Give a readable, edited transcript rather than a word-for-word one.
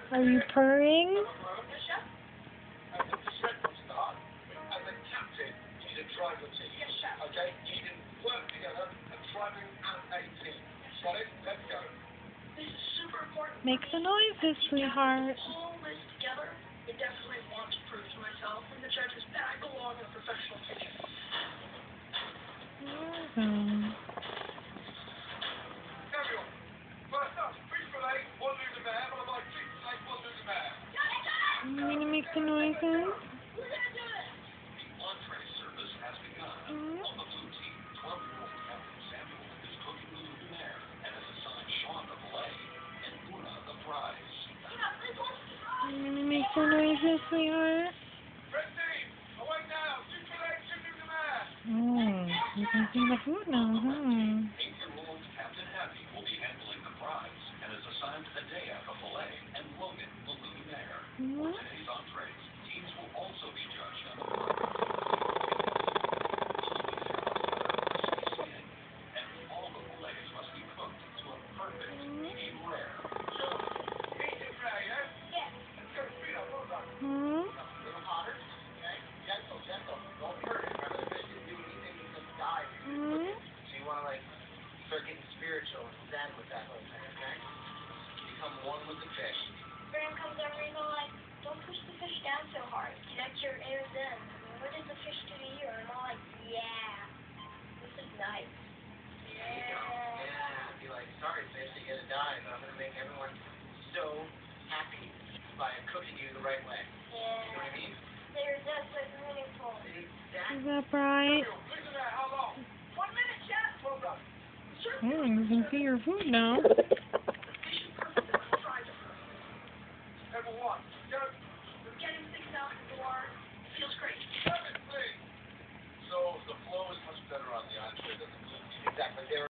Are you purring? Make the noises, sweetheart. I definitely want to prove to myself and the judges that I belong in a professional kitchen. You gonna make the noises? You gonna make the noises, sweetheart? Oh, you can see the food now, huh? 8-year-old Captain Happy will be handling the prize and is assigned a day at the fillet and Logan the Luminaire. For today's entrees, teams will also be judged on the and all the fillets must be cooked to a perfect medium rare. Medium rare, yes? Yes. Let's go speed up, hold on. A little hotter, okay? Gentle, gentle. Don't hurt it. Remember, the fish didn't do anything, he just died. So you want to, like, start getting spiritual and zen with that whole thing, okay? Become one with the fish. Graham comes over and he's like, don't push the fish down so hard. Connect your inner zen. What did the fish do to you? And I'm like, yeah, this is nice. Yeah. Be like, sorry, fish, you gotta die, but I'm gonna make everyone so happy by cooking you the right way. Yeah. You know what I mean? There's that so meaningful. Is that right? How long? 1 minute, chef. Well done. Oh, you can see your food now.